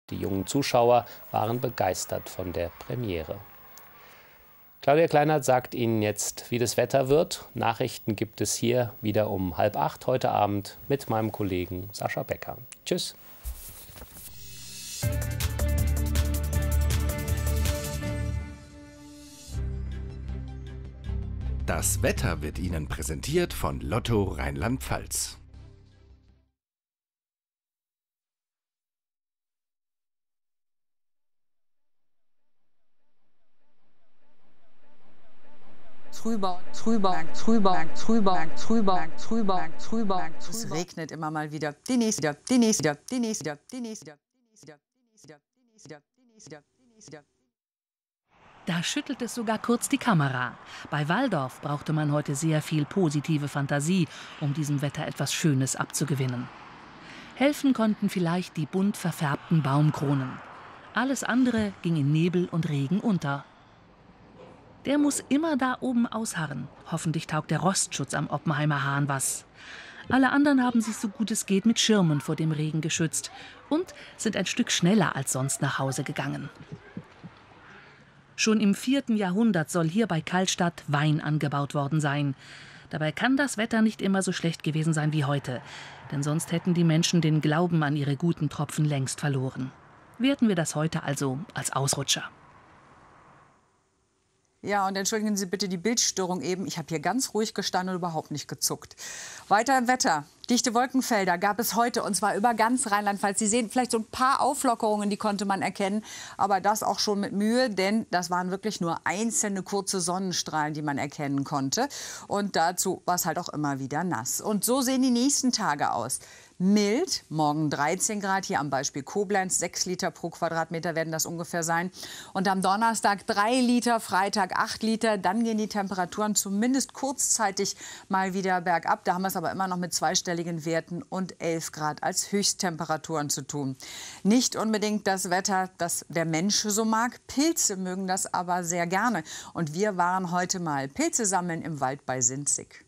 Die jungen Zuschauer waren begeistert von der Premiere. Claudia Kleinert sagt Ihnen jetzt, wie das Wetter wird. Nachrichten gibt es hier wieder um 7:30 heute Abend mit meinem Kollegen Sascha Becker. Tschüss. Das Wetter wird Ihnen präsentiert von Lotto Rheinland-Pfalz. Es regnet immer mal wieder. Da schüttelt es sogar kurz die Kamera. Bei Walldorf brauchte man heute sehr viel positive Fantasie, um diesem Wetter etwas Schönes abzugewinnen. Helfen konnten vielleicht die bunt verfärbten Baumkronen. Alles andere ging in Nebel und Regen unter. Der muss immer da oben ausharren. Hoffentlich taugt der Rostschutz am Oppenheimer Hahn was. Alle anderen haben sich so gut es geht mit Schirmen vor dem Regen geschützt und sind ein Stück schneller als sonst nach Hause gegangen. Schon im 4. Jahrhundert soll hier bei Kallstadt Wein angebaut worden sein. Dabei kann das Wetter nicht immer so schlecht gewesen sein wie heute, denn sonst hätten die Menschen den Glauben an ihre guten Tropfen längst verloren. Werten wir das heute also als Ausrutscher. Ja, und entschuldigen Sie bitte die Bildstörung eben. Ich habe hier ganz ruhig gestanden und überhaupt nicht gezuckt. Weiter im Wetter. Dichte Wolkenfelder gab es heute, und zwar über ganz Rheinland-Pfalz. Sie sehen vielleicht so ein paar Auflockerungen, die konnte man erkennen. Aber das auch schon mit Mühe, denn das waren wirklich nur einzelne kurze Sonnenstrahlen, die man erkennen konnte. Und dazu war es halt auch immer wieder nass. Und so sehen die nächsten Tage aus. Mild, morgen 13 Grad, hier am Beispiel Koblenz, 6 Liter pro Quadratmeter werden das ungefähr sein. Und am Donnerstag 3 Liter, Freitag 8 Liter. Dann gehen die Temperaturen zumindest kurzzeitig mal wieder bergab. Da haben wir es aber immer noch mit zweistelligen Werten und 11 Grad als Höchsttemperaturen zu tun. Nicht unbedingt das Wetter, das der Mensch so mag. Pilze mögen das aber sehr gerne. Und wir waren heute mal Pilze sammeln im Wald bei Sinzig.